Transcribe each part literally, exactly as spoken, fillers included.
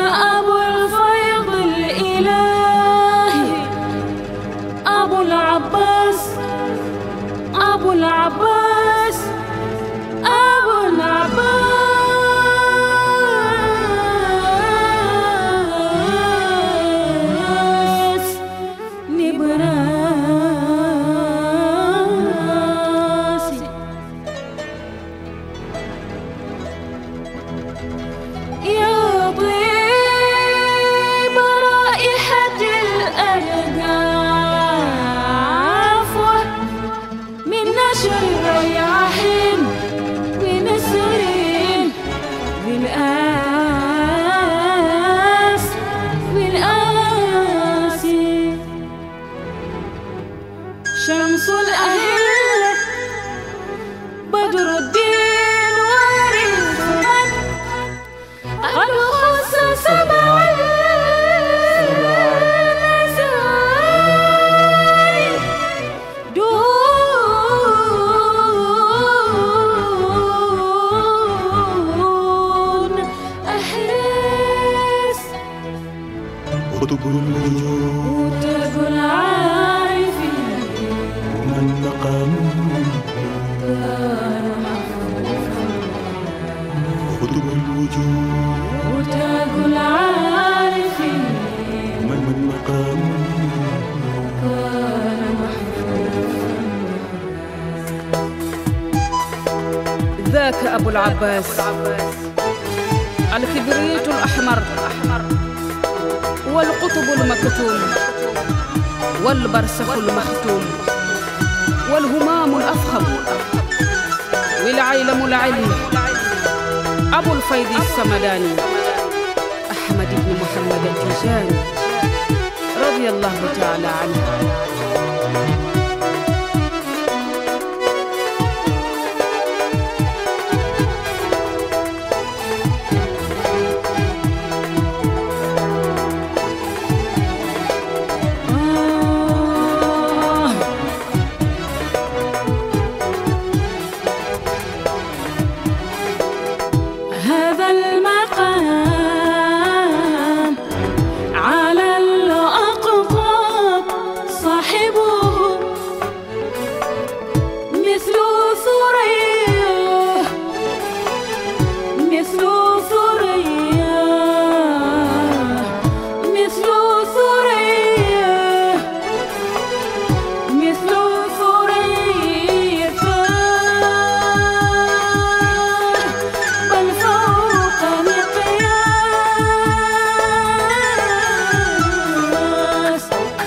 أبو الفيض الإلهي أبو العباس أبو العباس أبو العباس نبراسي يا طيب رائحة الأرجاف من نشر الرياحين بنسرين بالآس بالآسي شمس الأهلة بدر الدين وارث من قد خص سبع النساء دون أحراس قطب الوجود وتاج العارفين ومن مقام قطب الوجود وتاج العارفين ومن مقام ذاك أبو العباس الكبريت الأحمر والقطب المكتوم والبرسخ المختوم والهمام الأفخم والعيلم العلم أبو الفيض السمداني أحمد بن محمد التيجاني رضي الله تعالى عنه. هذا المقام على الأقطاب صاحبه مثل ثريا مثل ثريا مثل ثريا مثل ثريا بل فوق مقياس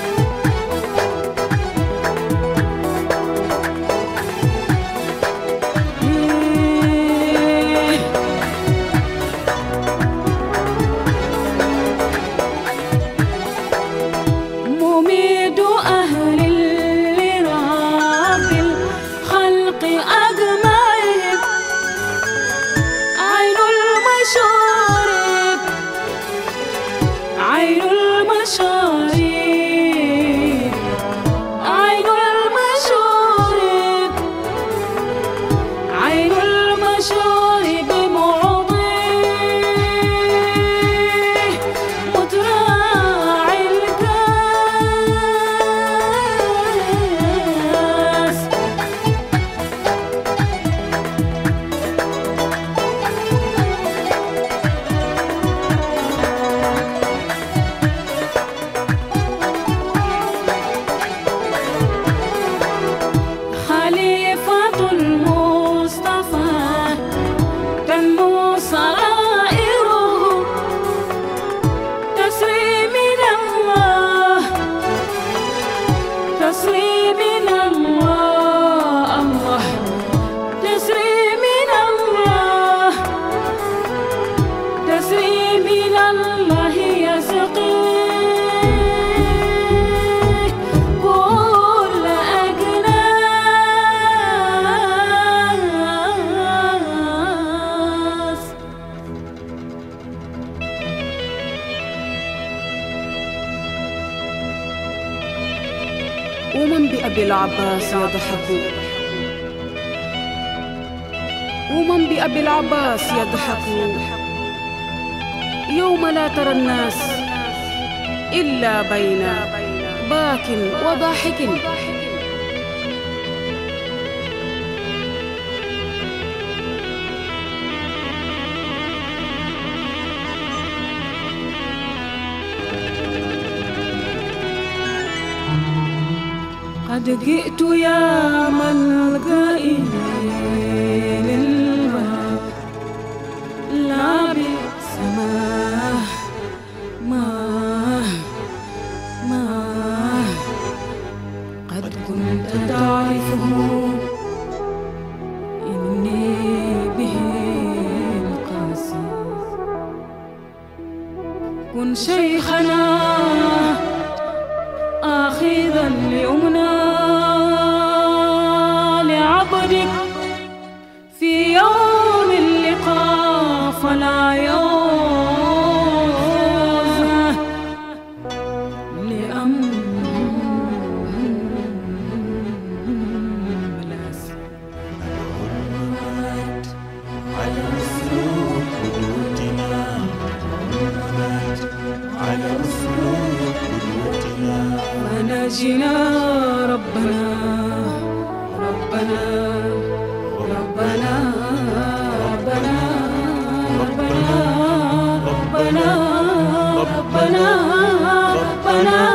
مميد أهل لرب الخلق أجمعين عين المشارب عين المشارب عين المشارب عين المشارب معطيه متراعي الكاس خليفة المصطفى تنمو سرائره تسري من الله تسري من الله الله تسري من الله تسري من الله يسقيه كل أجناس. ومن بأبي العباس يضحك ومن بأبي العباس يضحك يوم لا ترى الناس إلا بين باك وضاحك. قد جئت يا ملجئي للباب، لا بئس ما ما ما قد كنت تعرفه إني به القاسي. كن شيخنا آخذا ليمنى لعبدك في يوم اللقاء، فلا يوز لأملاس. الممات على أسلوب قدوتنا، الممات على أسلوب قدوتنا. ونجنا ربنا ربنا ربنا ربنا ربنا ربنا ربنا ربنا